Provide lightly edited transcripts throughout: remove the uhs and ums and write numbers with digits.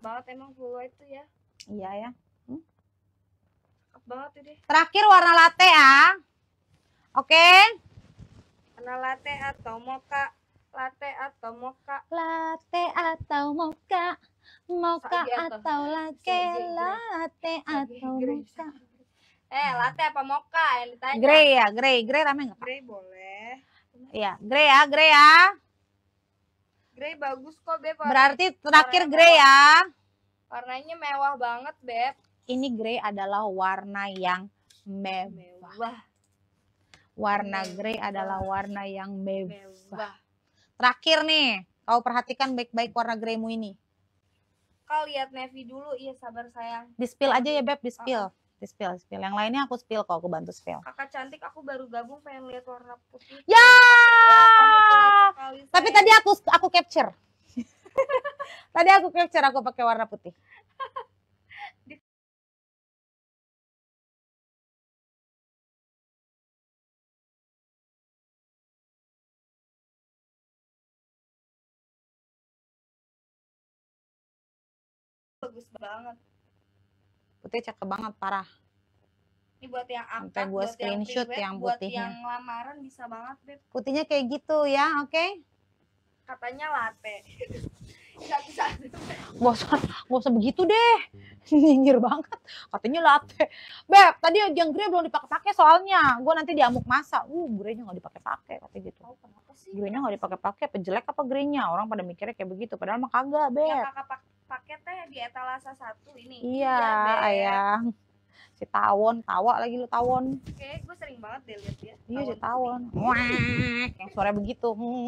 banget emang full white tuh ya. Iya ya. Cakep banget ini. Terakhir warna latte ya. Oke. Warna latte atau mocha? Latte atau mocha? Latte atau mocha? Mocha atau latte? Latte atau mocha? Latte apa mocha yang ditanya? Grey ya, grey. Grey rame nggak? Grey boleh. Iya, grey ya, grey ya. Grey bagus kok, Beb. Berarti terakhir grey ya. Warnanya mewah banget, Beb. Ini grey adalah warna yang mewah. Warna grey adalah warna yang mewah. Terakhir nih, kau perhatikan baik-baik warna greymu ini. Kau lihat navy dulu, iya sabar sayang. Di spill aja ya Beb, di spill. Di spill, spill. Yang lainnya aku spill kok, aku bantu spill. Kakak cantik, aku baru gabung pengen lihat warna putih. Ya, kamu tapi tadi aku capture. Tadi aku capture, aku pakai warna putih. Bagus banget. Putih cakep banget, parah. Ini buat yang akad, sampai gue screenshot yang putihnya. Buat yang lamaran bisa banget, Beb. Putihnya kayak gitu ya, oke? Katanya latte. Satu-satu. Gak usah begitu deh. Nyinyir banget. Katanya latte. Beb, tadi yang grey belum dipakai-pakai soalnya. Gue nanti diamuk masa. Greynya gak dipakai-pakai katanya gitu. Oh, kenapa sih? Greynya gak dipakai-pakai, apa jelek apa greynya? Orang pada mikirnya kayak begitu. Padahal mah kagak, Beb. Yang kakak pakai teh di etalase 1 ini. Iya, ayang. Si tawon, tawa lagi lu tawon. Oke, gue sering banget deh lihat dia. Iya si tawon. Wah, yang suara begitu.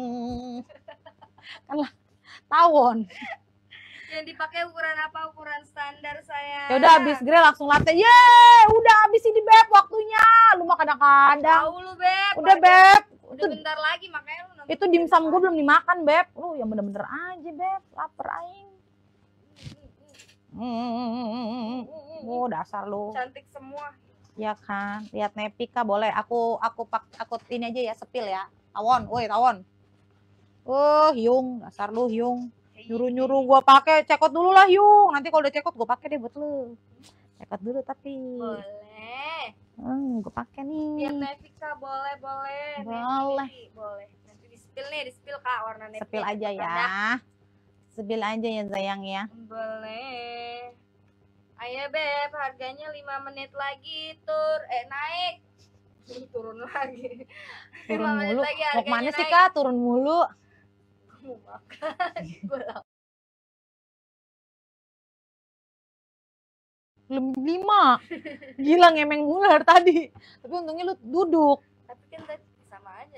Kan lah tawon. Yang dipakai ukuran apa? Ukuran standar saya. Ya udah habis grey langsung latte. Yeay, udah habis ini Beb waktunya. Lu mah kadang-kadang. Tahu lu, Beb. Udah Beb. Udah bentar lagi makanya lu nonton. Itu dimsum gue belum dimakan Beb. Lu yang bener-bener aja Beb. Laper aing. Oh dasar lu. Cantik semua. Ya kan. Lihat Nepika boleh. Aku ini aja ya sepil ya. Tawon, woi tawon. Hyung, dasar lu Hyung. Nyuruh-nyuruh gua pakai, cekot dulu lah Hyung. Nanti kalau udah cekot gua pakai deh buat lu. Cekot dulu tapi. Boleh. Gua pakai nih. Lihat Nepika boleh. Boleh. Nanti di spill Kak warna Nepika. Spill aja ya. Spill aja ya sayang ya. Boleh. Ayo Beb, harganya 5 menit lagi naik. Turun lagi. Turun mulu. Mau kemana sih Kak? Turun mulu. Mau makan. Belum 5. Gila ngemeng mulu dari tadi. Tapi untungnya lu duduk. Tapi kan tadi sama aja.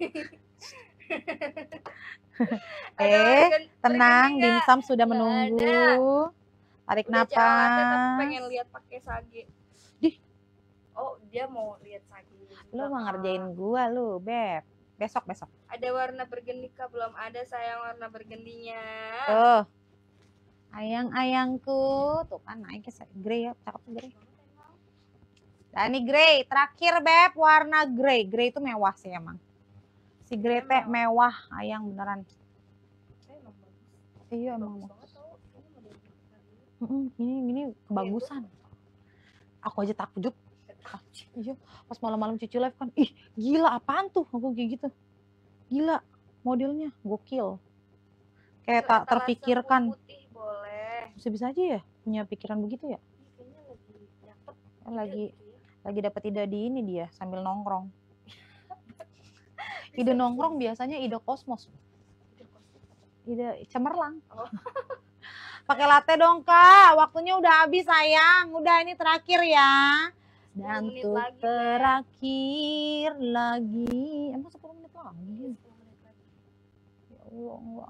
Tenang, dimsum sudah menunggu. Tarik napas. Tapi pengen lihat pakai sage. Oh, dia mau lihat sage. Lu mau ngerjain gua lu, Beb. Besok. Ada warna bergendi Kak? Belum ada sayang warna bergendinya. Tuh. Ayang-ayangku. Tuh kan naiknya grey ya, cakep grey. Dan ini grey, terakhir Beb, warna grey. Grey itu mewah sih emang. Si grey teh mewah, ayang beneran. Iya emang. Ini kebagusan. Aku aja takjub. Iya, pas malam-malam Cici live kan, ih gila apaan tuh, aku kayak gitu. Gila, modelnya gokil. Kayak tak terpikirkan. Bisa-bisa aja ya punya pikiran begitu ya. Lagi dapat ide di ini dia sambil nongkrong. Ide nongkrong biasanya ide kosmos. Ide cemerlang. Pakai latte dong Kak, waktunya udah habis sayang. Udah ini terakhir ya. Dan untuk terakhir lagi. Emang 10 menit lagi? Ya Allah.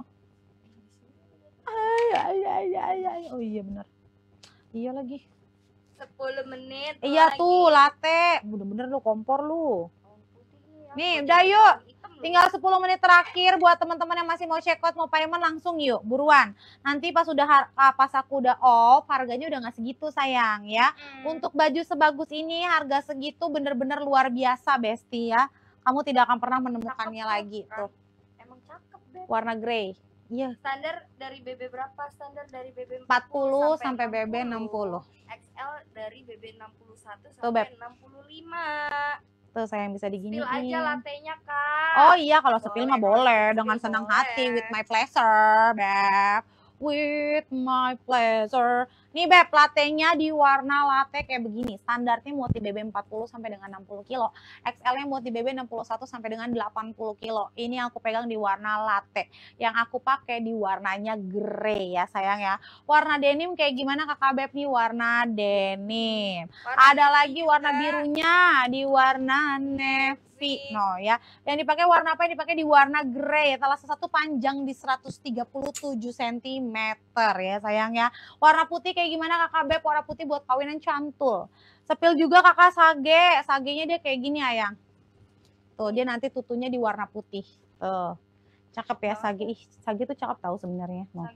Oh iya benar. Iya lagi. 10 menit. Iya lagi. Tuh latte. Bener-bener lu kompor lu. Nih udah yuk. Tinggal 10 menit terakhir buat teman-teman yang masih mau check out, mau payment langsung yuk, buruan. Nanti pas aku udah off, harganya udah nggak segitu sayang ya. Untuk baju sebagus ini harga segitu bener-bener luar biasa Besti ya. Kamu tidak akan pernah menemukannya lagi tuh. Emang cakep deh. Warna grey. Iya. Standar dari BB berapa? Standar dari BB 40 sampai BB 60. XL dari BB 61 Tuh, sampai Beb. 65. Tuh sayang bisa diginiin. Spill aja latenya, Kak. Oh iya, kalau spill mah Boleh, boleh kalau dengan spill senang boleh. hati, with my pleasure, Beb. With my pleasure. Nih Beb, latenya di warna latte kayak begini. Standarnya muat di BB 40 sampai dengan 60 kilo. XL-nya muat di BB 61 sampai dengan 80 kilo. Ini yang aku pegang di warna latte. Yang aku pakai di warnanya grey ya sayang ya. Warna denim kayak gimana Kakak Beb nih? Warna denim. Ada lagi warna birunya di warna navy. No ya. Yang dipakai warna apa? Yang dipakai di warna grey. Etalase satu panjang di 137 cm ya sayang ya. Warna putih kayak gimana Kakak Beb? Warna putih buat kawinan cantul. Sepil juga Kakak sage. Sagenya dia kayak gini ayang. Tuh dia nanti tutunya di warna putih. Tuh. Cakep ya sage. Ih, sage tuh cakep tahu sebenarnya. No.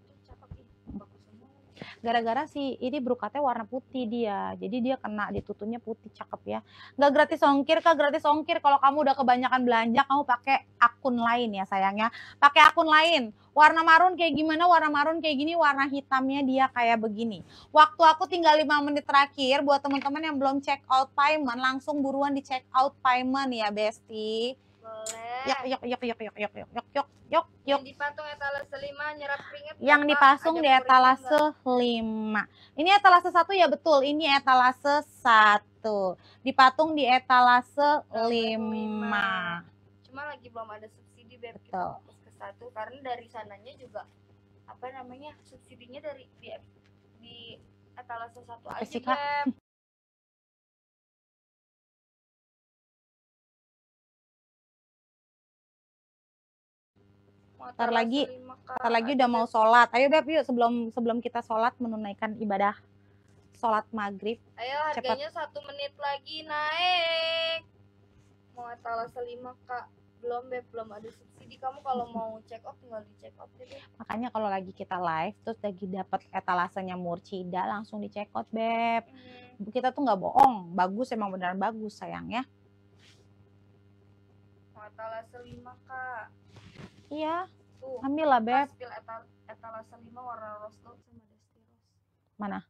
Gara-gara si ini brokatnya warna putih dia, jadi dia kena ditutunya putih, cakep ya. Nggak gratis ongkir Kak, gratis ongkir kalau kamu udah kebanyakan belanja, kamu pakai akun lain ya sayangnya. Pakai akun lain. Warna marun kayak gimana? Warna marun kayak gini, warna hitamnya dia kayak begini. Waktu aku tinggal 5 menit terakhir, buat teman-teman yang belum check out payment, langsung buruan di check out payment ya Besti. Boleh. Yuk. Yang dipatung etalase 5 nyerap keringet. Yang dipasung di etalase 5. Ini etalase 1 ya betul. Ini etalase 1. Dipatung di etalase 5. Cuma lagi belum ada subsidi Beb. Betul. Kita fokus ke 1 karena dari sananya juga apa namanya? Subsidinya dari di etalase 1 aja Beb. Ntar lagi udah mau sholat. Ayo Beb yuk sebelum kita sholat menunaikan ibadah sholat maghrib. Ayo harganya cepet. 1 menit lagi naik. Mau etalase 5 Kak. Belum Beb, belum ada subsidi. Kamu kalau mau check out tinggal di check out deh. Makanya kalau lagi kita live terus lagi dapat etalasenya Murcida langsung di check out Beb. Kita tuh nggak bohong, bagus emang beneran bagus sayang ya. Mau etalase 5 Kak. Iya. Tuh, ambil lah Beb. Spill etalase 5 warna rose gold sama dusty rose. Mana?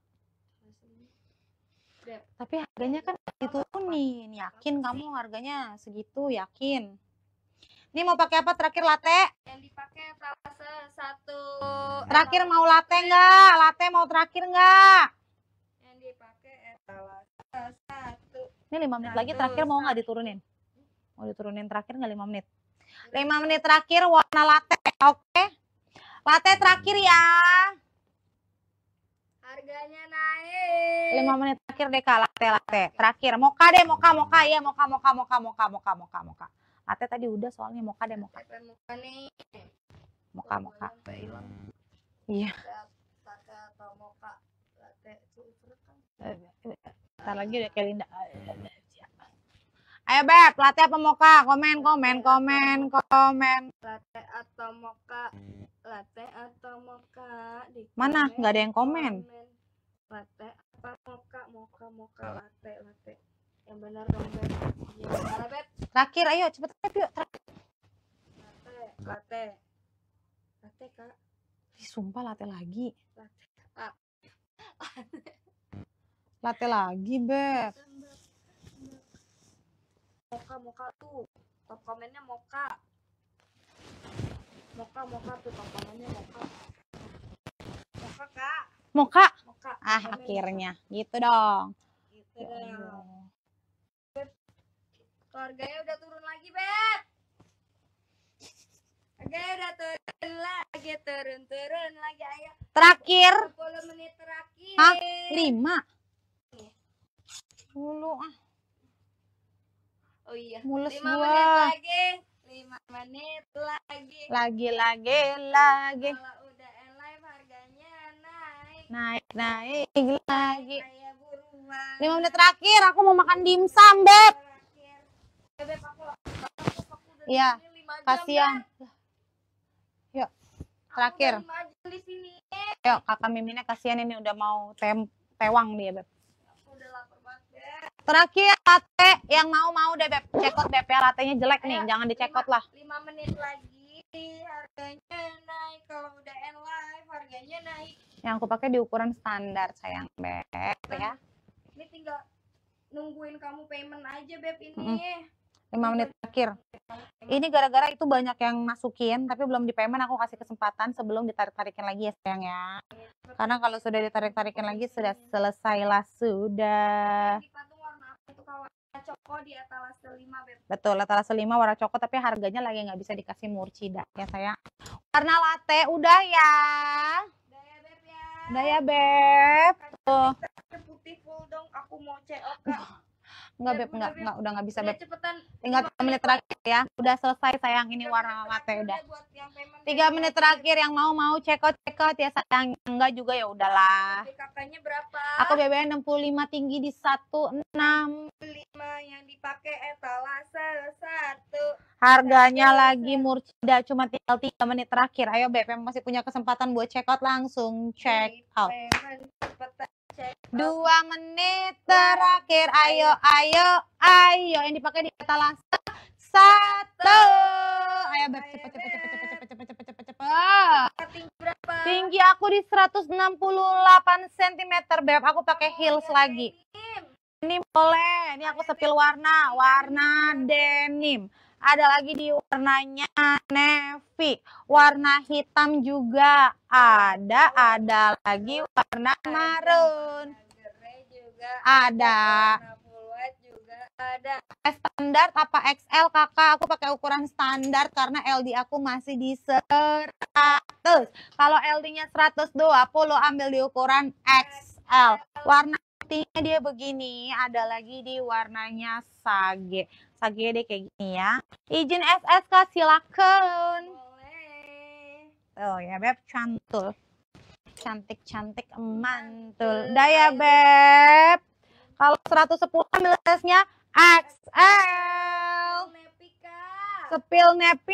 Beb. Tapi harganya kan diturunin. Yakin kamu harganya segitu? Yakin? Ini mau pakai apa terakhir latte? Yang dipakai etalase 1. Terakhir mau latte nggak? Latte mau terakhir nggak? Yang dipakai etalase 1. Ini 5 menit lagi terakhir mau nggak diturunin? Mau diturunin terakhir nggak 5 menit? 5 menit terakhir warna latte, oke? Latte terakhir ya. Harganya naik. 5 menit terakhir deh Kak, latte. Terakhir, mocha deh, mocha ya, mocha. Latte tadi udah soalnya mocha deh, mocha. Mocha. Iya. Ntar lagi udah kayak Linda. Ayo Beb, latte apa mocha? Komen. Latte atau mocha? Latte atau mocha? Mana? Nggak ada yang komen. Latte apa mocha? Latte. Yang benar dong Beb. Gimana Beb? Terakhir, ayo cepet Beb yuk. Latte Kak. Ih, sumpah latte lagi. Latte. Latte lagi Beb. Mocha tuh top komennya mocha tuh top komennya mocha Kak. Mocha. Komen Akhirnya gitu dong. Beb, harganya udah turun lagi Beb. Harganya udah turun lagi ayo. Terakhir. 10 menit terakhir. Hah? 5. Dulu Oh iya. Mulus 5 gua. menit lagi. 5 menit lagi. Lagi. Kalau udah live harganya naik. Naik lagi. Kayak buruan. 5 menit terakhir aku mau makan dimsum, Beb. Beb, aku Iya. Kasihan. Yuk. Terakhir. Di sini. Yuk, Kakak Miminnya kasihan ini udah mau tewang dia, Beb. Aku udah lapar banget, Beb. Terakhir latte yang mau deh Beb. Cekot Beb ya, latenya jelek nih, jangan dicekot lah. 5 menit lagi. harganya naik. Kalau udah end life harganya naik. Yang aku pakai di ukuran standar sayang Beb ya. Ini tinggal nungguin kamu payment aja Beb ini. 5 menit terakhir. Ini gara-gara itu banyak yang masukin tapi belum di payment, aku kasih kesempatan sebelum ditarik-tarikin lagi ya sayang ya. Karena kalau sudah ditarik-tarikin lagi sudah selesai lah sudah. Di patung warna apa itu kawarna coko di etalase 5 Beb. Betul, etalase 5 warna coklat tapi harganya lagi nggak bisa dikasih murcida ya sayang. Warna latte udah ya. Udah ya Beb ya. Udah ya Beb. Tuh. Putih full dong, aku mau CO Kak. Enggak Beb, enggak, udah nggak bisa Udah Beb. cepetan. Tinggal 3 menit terakhir ya. Udah selesai sayang, ini warna latte udah. 3 menit terakhir yang mau check out ya sayang. Enggak juga ya udahlah. Kakaknya berapa? Aku BBM 65 tinggi di 16. 5 yang dipakai etalase 1. Harganya lagi murcida cuma tinggal 3 menit terakhir. Ayo Beb yang masih punya kesempatan buat check out langsung check out. 2 menit terakhir. Ayo yang dipakai di etalase 1. Ayo Beb cepet. Tinggi berapa? Tinggi aku di 168 cm Beb. Aku pakai heels lagi. Ini boleh. Ini aku sepil warna denim. Ada lagi di warnanya navy. Warna hitam juga ada lagi warna maroon. Ada. Ada. Standar apa XL kakak? Aku pakai ukuran standar karena LD aku masih di 100. Kalau LD-nya 120 ambil di ukuran XL. Warna putihnya dia begini. Ada lagi di warnanya sage. Sage deh kayak gini ya. Izin SSK silakan. Boleh. Tuh ya Beb, cantul. Cantik mantul. Udah ya Beb. Kalau 110 ambil size-nya XL. Sepil nepi.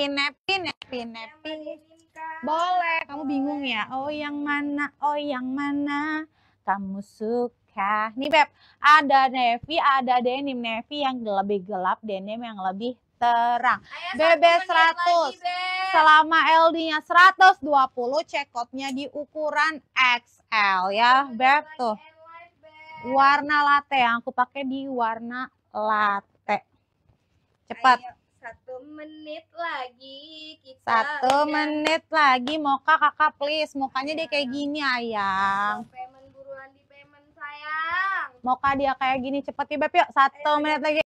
Boleh, kamu bingung ya? Oh yang mana? Kamu suka. Nih Beb, ada navy, ada denim. Navy yang lebih gelap, denim yang lebih terang. BB 100. Selama LD-nya 120, check-outnya di ukuran XL ya, Beb. Tuh. Warna latte yang aku pakai di warna latte. Cepat. 1 menit lagi kita 1 menit lagi. Moka kakak please. Mukanya dia kayak gini ayang. Payment buruan di payment sayang. Moka dia kayak gini cepet ya Beb yuk. 1 menit lagi.